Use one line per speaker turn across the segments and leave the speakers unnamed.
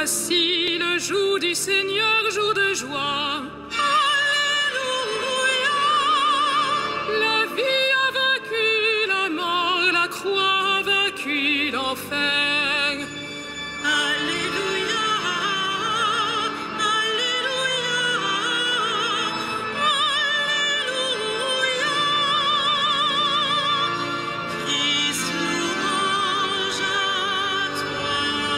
Voici le jour du Seigneur, jour de joie. Alléluia. La vie a vaincu la mort, la croix a vaincu l'enfer. Alléluia. Alléluia. Alléluia. Christ, louange à toi.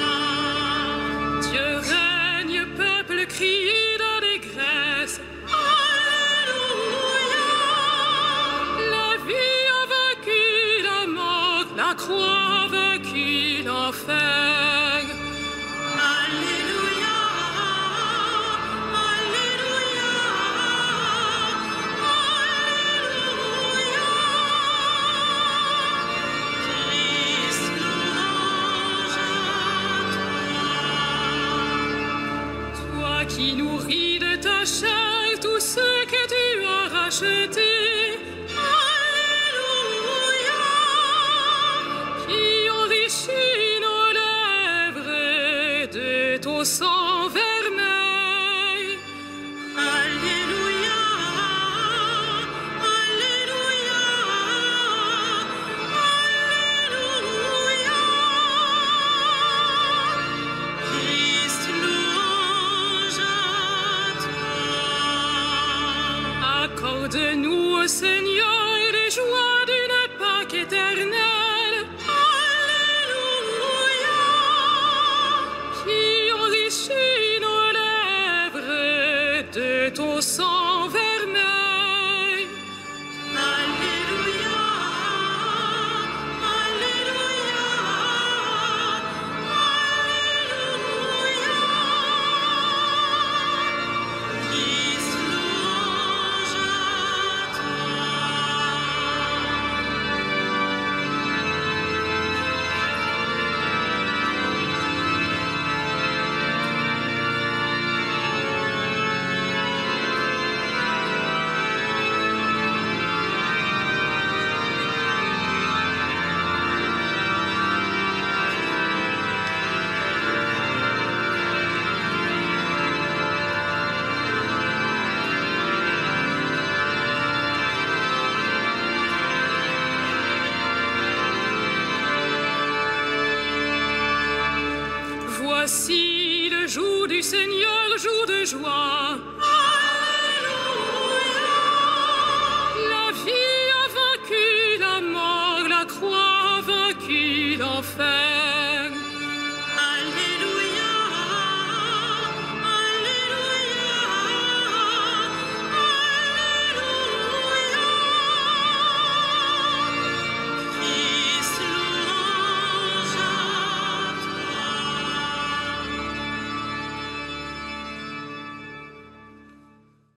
Dieu règne, peuple, criez d'allégresse. Alléluia. La vie a vaincu la mort, la croix a vaincu l'enfer. Alléluia. Alléluia. Alléluia. Christ, louange à toi. Toi qui nourris de ta chair tous ceux que tu as rachetés. Alléluia. Qui enrichit nos lèvres de ton sang vermeil. Alléluia. Alléluia. Alléluia. Christ, louange à toi. Accorde-nous, ô Seigneur, les joies d'une Pâque éternelle. Alléluia. Qui enrichit nos lèvres de ton sang vermeil. Alléluia. Alléluia. Alléluia. Christ, louange à toi. Voici le jour du Seigneur, jour de joie.